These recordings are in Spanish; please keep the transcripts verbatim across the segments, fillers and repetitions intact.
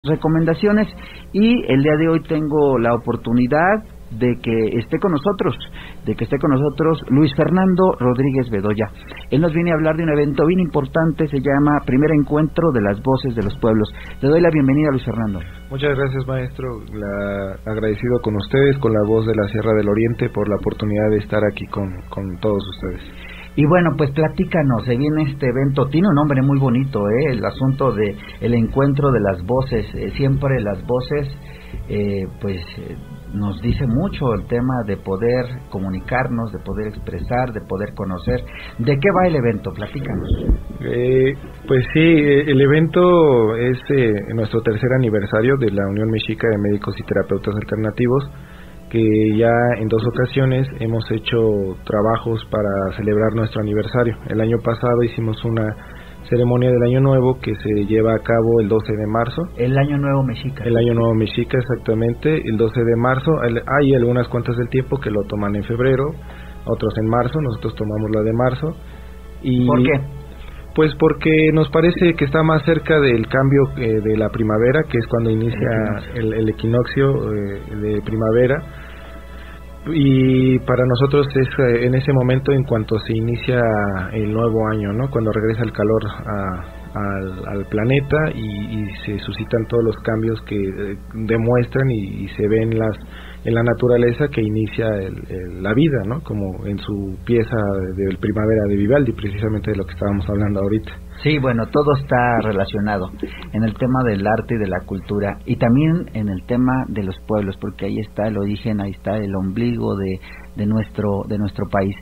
Recomendaciones, y el día de hoy tengo la oportunidad de que esté con nosotros, de que esté con nosotros Luis Fernando Rodríguez Bedoya. Él nos viene a hablar de un evento bien importante, se llama Primer Encuentro de las Voces de los Pueblos. Le doy la bienvenida, Luis Fernando. Muchas gracias, maestro. La, agradecido con ustedes, con la voz de la Sierra del Oriente, por la oportunidad de estar aquí con, con todos ustedes. Y bueno, pues platícanos, se viene este evento, tiene un nombre muy bonito, ¿eh? El asunto de el encuentro de las voces, eh, siempre las voces, eh, pues eh, nos dice mucho el tema de poder comunicarnos, de poder expresar, de poder conocer. ¿De qué va el evento? Platícanos. Eh, pues sí, el evento es eh, nuestro tercer aniversario de la Unión Mexica de Médicos y Terapeutas Alternativos, que ya en dos ocasiones hemos hecho trabajos para celebrar nuestro aniversario. El año pasado hicimos una ceremonia del Año Nuevo que se lleva a cabo el doce de marzo. El Año Nuevo Mexica. El Año Nuevo Mexica, exactamente, el doce de marzo. Hay algunas cuantas del tiempo que lo toman en febrero, otros en marzo, nosotros tomamos la de marzo. Y ¿por qué? Pues porque nos parece que está más cerca del cambio eh, de la primavera, que es cuando inicia el, el equinoccio eh, de primavera, y para nosotros es eh, en ese momento en cuanto se inicia el nuevo año, ¿no? Cuando regresa el calor a, al, al planeta y, y se suscitan todos los cambios que eh, demuestran y, y se ven las en la naturaleza que inicia el, el, la vida, ¿no? Como en su pieza de, de Primavera de Vivaldi, precisamente de lo que estábamos hablando ahorita. Sí, bueno, todo está relacionado en el tema del arte y de la cultura, y también en el tema de los pueblos, porque ahí está el origen, ahí está el ombligo de, de nuestro de nuestro país.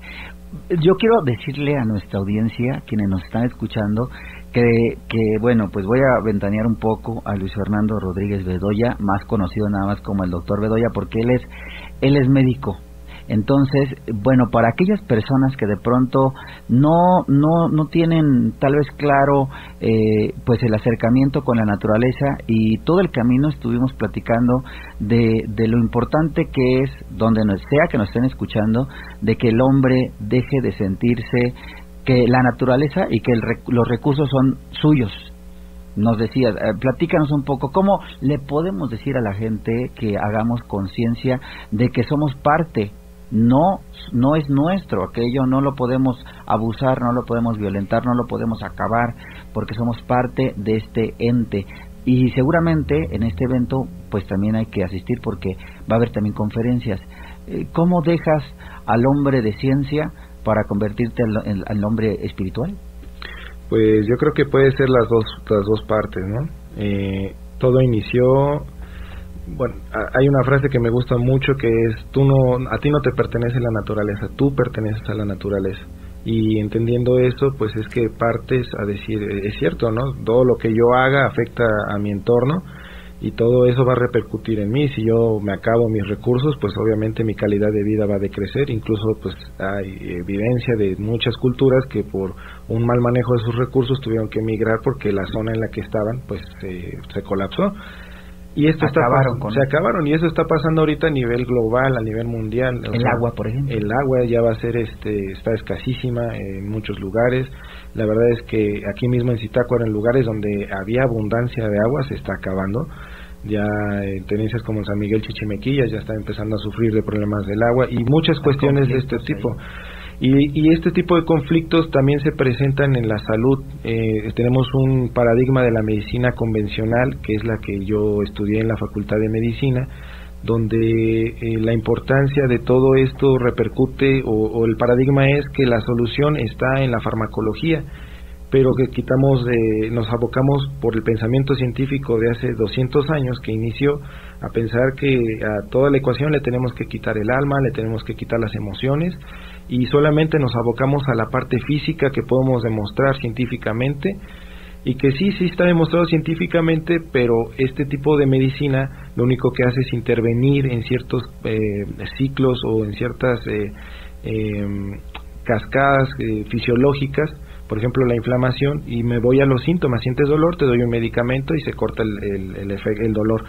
Yo quiero decirle a nuestra audiencia, quienes nos están escuchando, que, que bueno, pues voy a ventanear un poco a Luis Fernando Rodríguez Bedoya, más conocido nada más como el doctor Bedoya, porque él es él es médico. Entonces, bueno, para aquellas personas que de pronto no no no tienen tal vez claro eh, pues el acercamiento con la naturaleza, y todo el camino estuvimos platicando de, de lo importante que es, donde nos sea que nos estén escuchando, de que el hombre deje de sentirse que la naturaleza y que el, los recursos son suyos. Nos decía, eh, platícanos un poco, ¿cómo le podemos decir a la gente que hagamos conciencia de que somos parte? No, no es nuestro, aquello no lo podemos abusar, no lo podemos violentar, no lo podemos acabar, porque somos parte de este ente. Y seguramente en este evento pues también hay que asistir, porque va a haber también conferencias. ¿Cómo dejas al hombre de ciencia para convertirte al, al hombre espiritual? Pues yo creo que puede ser las dos, las dos partes, ¿no? Eh, todo inició... Bueno, hay una frase que me gusta mucho que es, tú no, a ti no te pertenece la naturaleza, tú perteneces a la naturaleza. Y entendiendo eso, pues es que partes a decir, es cierto, ¿no? Todo lo que yo haga afecta a mi entorno y todo eso va a repercutir en mí. Si yo me acabo mis recursos, pues obviamente mi calidad de vida va a decrecer. Incluso pues hay evidencia de muchas culturas que por un mal manejo de sus recursos tuvieron que emigrar porque la zona en la que estaban pues eh, se colapsó. Y esto acabaron está, con se acabaron y eso está pasando ahorita a nivel global, a nivel mundial. El sea, agua, por ejemplo. El agua ya va a ser, este, está escasísima en muchos lugares. La verdad es que aquí mismo en Zitácuaro, en lugares donde había abundancia de agua, se está acabando. Ya en tenencias como en San Miguel Chichimequillas ya están empezando a sufrir de problemas del agua y muchas Hay cuestiones de este tipo. Ahí. Y, y este tipo de conflictos también se presentan en la salud. Eh, tenemos un paradigma de la medicina convencional, que es la que yo estudié en la Facultad de Medicina, donde eh, la importancia de todo esto repercute, o, o el paradigma es que la solución está en la farmacología, pero que quitamos, eh, nos abocamos por el pensamiento científico de hace doscientos años que inició a pensar que a toda la ecuación le tenemos que quitar el alma, le tenemos que quitar las emociones, y solamente nos abocamos a la parte física que podemos demostrar científicamente, y que sí, sí está demostrado científicamente, pero este tipo de medicina lo único que hace es intervenir en ciertos eh, ciclos o en ciertas eh, eh, cascadas eh, fisiológicas. Por ejemplo, la inflamación, y me voy a los síntomas. Sientes dolor, te doy un medicamento y se corta el, el, el, efecto, el dolor.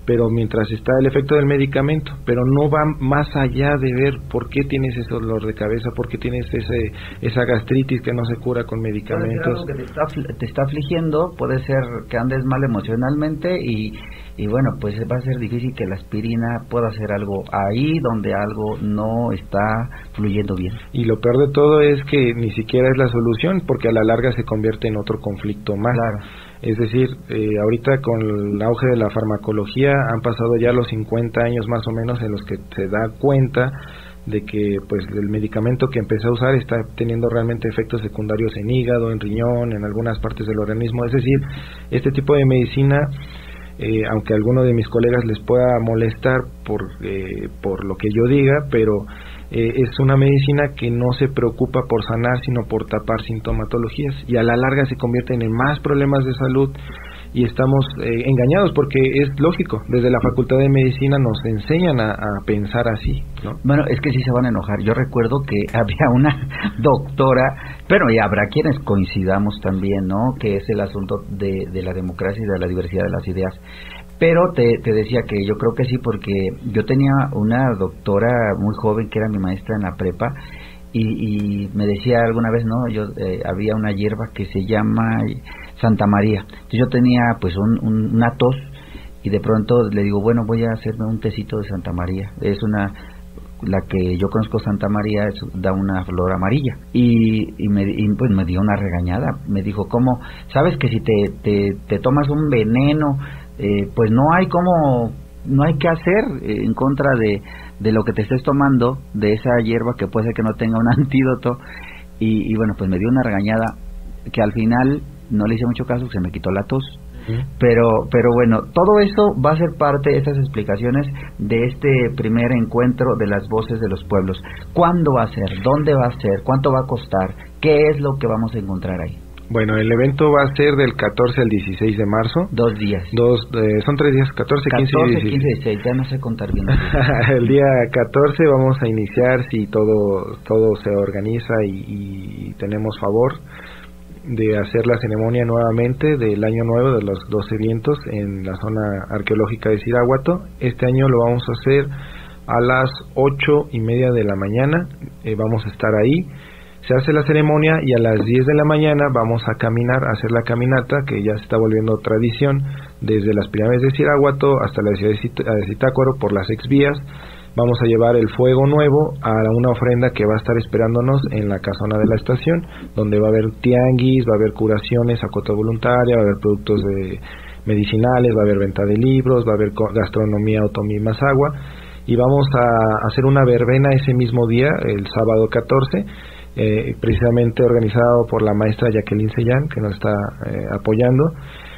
pero mientras está el efecto del medicamento, pero no va más allá de ver por qué tienes ese dolor de cabeza, por qué tienes ese esa gastritis que no se cura con medicamentos. Puede ser algo que te está, te está afligiendo, puede ser que andes mal emocionalmente y, y bueno, pues va a ser difícil que la aspirina pueda hacer algo ahí donde algo no está fluyendo bien. Y lo peor de todo es que ni siquiera es la solución, porque a la larga se convierte en otro conflicto más. Claro. Es decir, eh, ahorita con el auge de la farmacología han pasado ya los cincuenta años más o menos en los que se da cuenta de que pues el medicamento que empecé a usar está teniendo realmente efectos secundarios en hígado, en riñón, en algunas partes del organismo. Es decir, este tipo de medicina, eh, aunque a alguno de mis colegas les pueda molestar por, eh, por lo que yo diga, pero eh, es una medicina que no se preocupa por sanar, sino por tapar sintomatologías, y a la larga se convierten en más problemas de salud, y estamos eh, engañados porque es lógico, desde la Facultad de Medicina nos enseñan a, a pensar así, ¿no? Bueno, es que sí se van a enojar. Yo recuerdo que había una doctora, pero y habrá quienes coincidamos también, ¿no? Que es el asunto de, de la democracia y de la diversidad de las ideas. Pero te, te decía que yo creo que sí, porque yo tenía una doctora muy joven que era mi maestra en la prepa, y, y me decía alguna vez, no, yo eh, había una hierba que se llama Santa María. Entonces yo tenía pues un, un, una tos, y de pronto le digo, bueno, voy a hacerme un tecito de Santa María. Es una, la que yo conozco, Santa María, es, da una flor amarilla. Y, y, me, y pues me dio una regañada. Me dijo, ¿cómo? ¿Sabes que si te, te, te tomas un veneno, eh, pues no hay cómo, no hay que hacer eh, en contra de, de lo que te estés tomando, de esa hierba que puede ser que no tenga un antídoto? Y, y bueno, pues me dio una regañada que al final no le hice mucho caso, se me quitó la tos. ¿Sí? Pero, pero bueno, todo eso va a ser parte de esas explicaciones de este primer encuentro de las voces de los pueblos. ¿Cuándo va a ser? ¿Dónde va a ser? ¿Cuánto va a costar? ¿Qué es lo que vamos a encontrar ahí? Bueno, el evento va a ser del catorce al dieciséis de marzo. Dos días. Dos, eh, son tres días, catorce, quince y dieciséis. quince y dieciséis, ya no sé contar bien. El día catorce vamos a iniciar, si todo todo se organiza y, y tenemos favor, de hacer la ceremonia nuevamente del año nuevo de los doce vientos en la zona arqueológica de Ciráhuato. Este año lo vamos a hacer a las ocho y media de la mañana, eh, vamos a estar ahí. Se hace la ceremonia y a las diez de la mañana vamos a caminar, a hacer la caminata, que ya se está volviendo tradición, desde las pirámides de Ciráhuato hasta la ciudad de Zitácuaro por las exvías. Vamos a llevar el fuego nuevo a una ofrenda que va a estar esperándonos en la casona de la estación, donde va a haber tianguis, va a haber curaciones a cuota voluntaria, va a haber productos de medicinales, va a haber venta de libros, va a haber gastronomía Otomí Mazahua, y vamos a hacer una verbena ese mismo día, el sábado catorce, Eh, precisamente organizado por la maestra Jacqueline Sellán, que nos está eh, apoyando,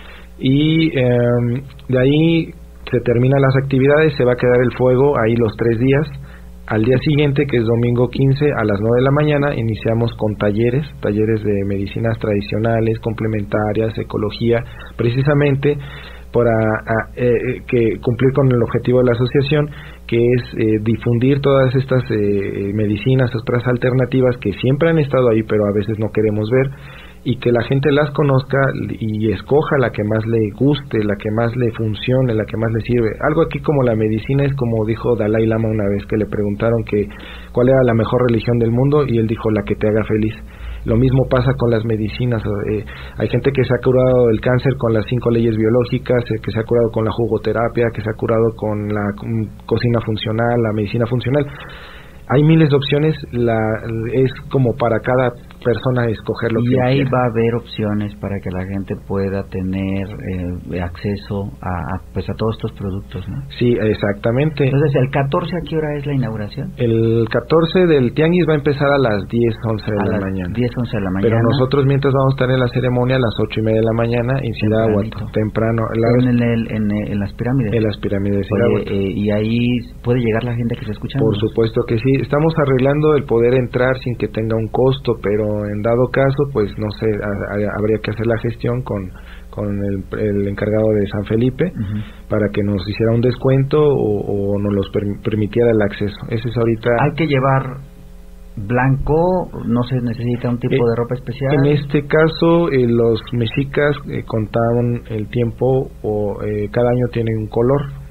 y eh, de ahí se terminan las actividades, se va a quedar el fuego ahí los tres días. Al día siguiente, que es domingo quince, a las nueve de la mañana, iniciamos con talleres, talleres de medicinas tradicionales, complementarias, ecología, precisamente para a, eh, que cumplir con el objetivo de la asociación, que es eh, difundir todas estas eh, medicinas, otras alternativas que siempre han estado ahí, pero a veces no queremos ver, y que la gente las conozca y escoja la que más le guste, la que más le funcione, la que más le sirve. Algo aquí como la medicina es como dijo Dalai Lama una vez, que le preguntaron que cuál era la mejor religión del mundo, y él dijo: la que te haga feliz. Lo mismo pasa con las medicinas. Eh, hay gente que se ha curado del cáncer con las cinco leyes biológicas, eh, que se ha curado con la jugoterapia, que se ha curado con la um, cocina funcional, la medicina funcional. Hay miles de opciones, la, es como para cada persona escoger lo y que quiera. Y ahí va a haber opciones para que la gente pueda tener eh, acceso a, a, pues a todos estos productos, ¿no? Sí, exactamente. Entonces, ¿el catorce a qué hora es la inauguración? El catorce del tianguis va a empezar a las diez, once de a la las mañana. diez, once de la mañana. Pero nosotros mientras vamos a estar en la ceremonia a las ocho y media de la mañana en Ciráhuato, temprano. La, en, el, en, el, en las pirámides. En las pirámides de Ciráhuato. Eh, y ahí puede llegar la gente que está escuchando. Por supuesto que sí. Estamos arreglando el poder entrar sin que tenga un costo, pero en dado caso, pues no sé, a, a, habría que hacer la gestión con con el, el encargado de San Felipe, uh-huh, para que nos hiciera un descuento o, o nos los per, permitiera el acceso. Ese es ahorita. Hay que llevar blanco, no se necesita un tipo eh, de ropa especial. En este caso, eh, los mexicas eh, contaban el tiempo, o eh, cada año tienen un color.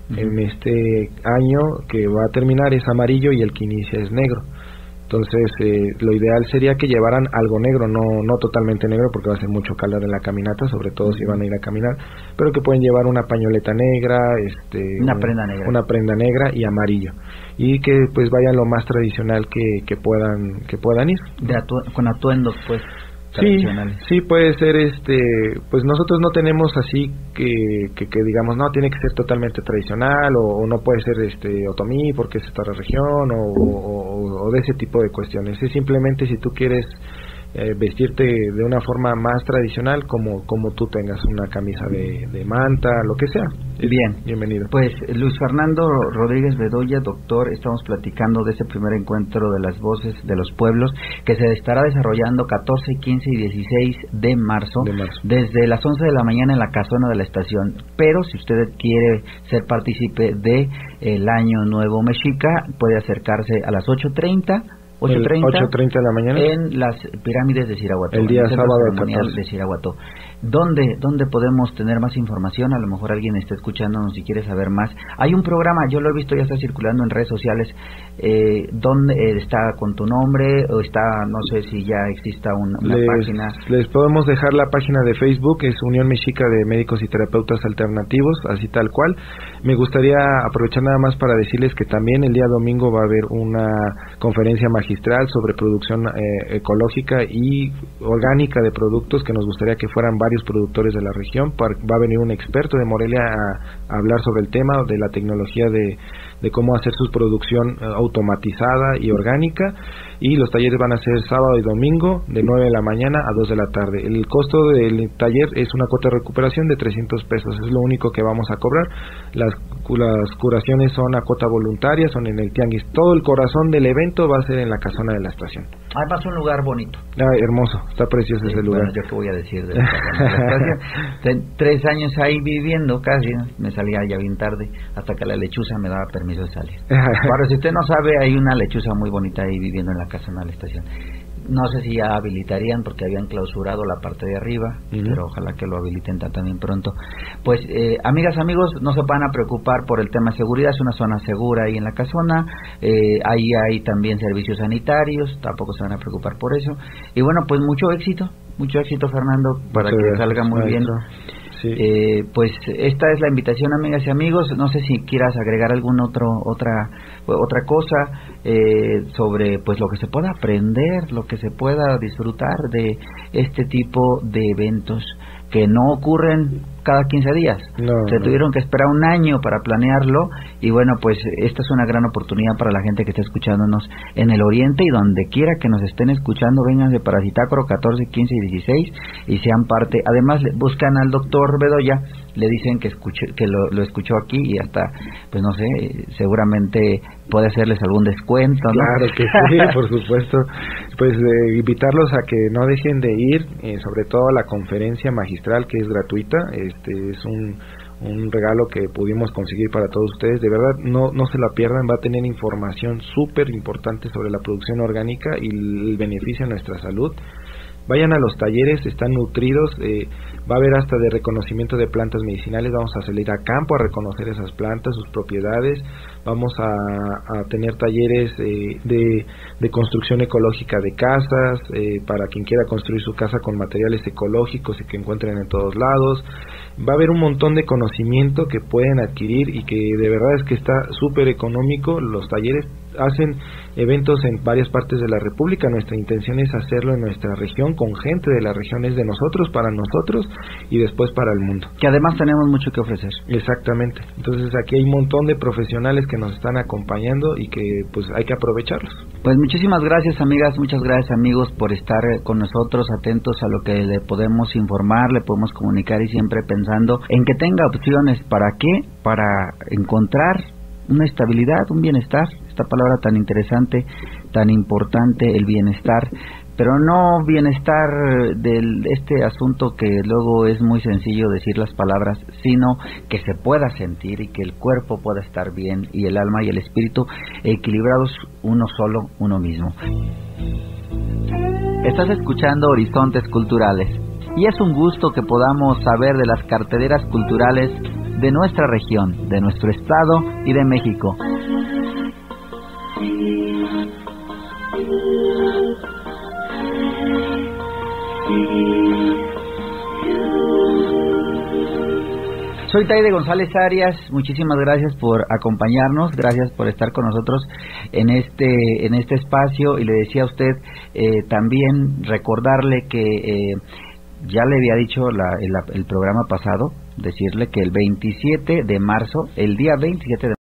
Uh-huh. En este año que va a terminar es amarillo y el que inicia es negro. Entonces, eh, lo ideal sería que llevaran algo negro, no no totalmente negro porque va a hacer mucho calor en la caminata, sobre todo si van a ir a caminar, pero que pueden llevar una pañoleta negra, este, una un, prenda negra, una prenda negra y amarillo, y que pues vayan lo más tradicional que, que puedan que puedan ir. De atu- con atuendos, pues. Sí, sí puede ser, este, pues nosotros no tenemos así que, que, que digamos, no, tiene que ser totalmente tradicional o, o no puede ser este otomí porque es esta región o, o, o de ese tipo de cuestiones. Es simplemente si tú quieres eh, vestirte de una forma más tradicional, como como tú tengas una camisa de, de manta, lo que sea. Bien, bienvenido. Pues Luis Fernando Rodríguez Bedoya, doctor, estamos platicando de ese primer encuentro de las voces de los pueblos que se estará desarrollando catorce, quince y dieciséis de marzo, de marzo desde las once de la mañana en la casona de la estación. Pero si usted quiere ser partícipe de el Año Nuevo Mexica, puede acercarse a las ocho treinta ocho treinta de la mañana en las pirámides de Siraguató, el día el sábado ceremonial de Siraguató. ¿Dónde, ¿Dónde podemos tener más información? A lo mejor alguien está escuchándonos y quiere saber más. Hay un programa, yo lo he visto, ya está circulando en redes sociales, eh, donde eh, está con tu nombre o está, no sé si ya exista un, una les, página. Les podemos dejar la página de Facebook, es Unión Mexica de Médicos y Terapeutas Alternativos, así tal cual. Me gustaría aprovechar nada más para decirles que también el día domingo va a haber una conferencia magistral sobre producción eh, ecológica y orgánica de productos, que nos gustaría que fueran varios productores de la región. Va a venir un experto de Morelia a, a hablar sobre el tema de la tecnología de, de cómo hacer su producción automatizada y orgánica, y los talleres van a ser sábado y domingo de nueve de la mañana a dos de la tarde. El costo del taller es una cuota de recuperación de trescientos pesos, es lo único que vamos a cobrar. Las, las curaciones son a cuota voluntaria, son en el tianguis. Todo el corazón del evento va a ser en la casona de la estación. Además, un lugar bonito. Ah, hermoso, está precioso sí, ese lugar. Bueno, yo qué voy a decir de la casona de la estación. Tres años ahí viviendo casi, me salía ya bien tarde, hasta que la lechuza me daba permiso de salir. Pero si usted no sabe, hay una lechuza muy bonita ahí viviendo en la casona de la estación. No sé si ya habilitarían porque habían clausurado la parte de arriba, uh-huh. pero ojalá que lo habiliten también pronto. Pues, eh, amigas, amigos, no se van a preocupar por el tema de seguridad, es una zona segura ahí en la casona, eh, ahí hay también servicios sanitarios, tampoco se van a preocupar por eso. Y bueno, pues mucho éxito, mucho éxito, Fernando, para Muchas que salga muy bien. Sí. Eh, pues esta es la invitación, amigas y amigos. No sé si quieras agregar algún otro otra otra cosa eh, sobre pues lo que se pueda aprender, lo que se pueda disfrutar de este tipo de eventos que no ocurren cada quince días. No, se no. tuvieron que esperar un año para planearlo, y bueno, pues esta es una gran oportunidad para la gente que está escuchándonos en el oriente y donde quiera que nos estén escuchando. Vénganse para Zitácuaro catorce, quince y dieciséis y sean parte. Además, buscan al doctor Bedoya, le dicen que escuche, que lo, lo escuchó aquí, y hasta, pues no sé, seguramente puede hacerles algún descuento, ¿no? Claro que sí, por supuesto. Pues eh, invitarlos a que no dejen de ir, eh, sobre todo a la conferencia magistral, que es gratuita. Este es un un regalo que pudimos conseguir para todos ustedes. De verdad, no no se la pierdan, va a tener información súper importante sobre la producción orgánica y el beneficio a nuestra salud. Vayan a los talleres, están nutridos, eh, va a haber hasta de reconocimiento de plantas medicinales. Vamos a salir a campo a reconocer esas plantas, sus propiedades. Vamos a, a tener talleres eh, de, de construcción ecológica de casas, eh, para quien quiera construir su casa con materiales ecológicos y que encuentren en todos lados. Va a haber un montón de conocimiento que pueden adquirir y que de verdad es que está súper económico. Los talleres hacen eventos en varias partes de la República. Nuestra intención es hacerlo en nuestra región, con gente de la región, es de nosotros, para nosotros y después para el mundo. Que además tenemos mucho que ofrecer. Exactamente. Entonces aquí hay un montón de profesionales que nos están acompañando y que pues hay que aprovecharlos. Pues muchísimas gracias, amigas, muchas gracias, amigos, por estar con nosotros, atentos a lo que le podemos informar, le podemos comunicar, y siempre pensando en que tenga opciones. ¿Para qué? Para encontrar una estabilidad, un bienestar, esta palabra tan interesante, tan importante, el bienestar, pero no bienestar de este asunto que luego es muy sencillo decir las palabras, sino que se pueda sentir y que el cuerpo pueda estar bien y el alma y el espíritu equilibrados, uno solo, uno mismo. Estás escuchando Horizontes Culturales, y es un gusto que podamos saber de las carteleras culturales de nuestra región, de nuestro estado y de México. Soy Taide González Arias, muchísimas gracias por acompañarnos, gracias por estar con nosotros en este en este espacio, y le decía a usted eh, también recordarle que eh, ya le había dicho la, el, el programa pasado, decirle que el veintisiete de marzo, el día veintisiete de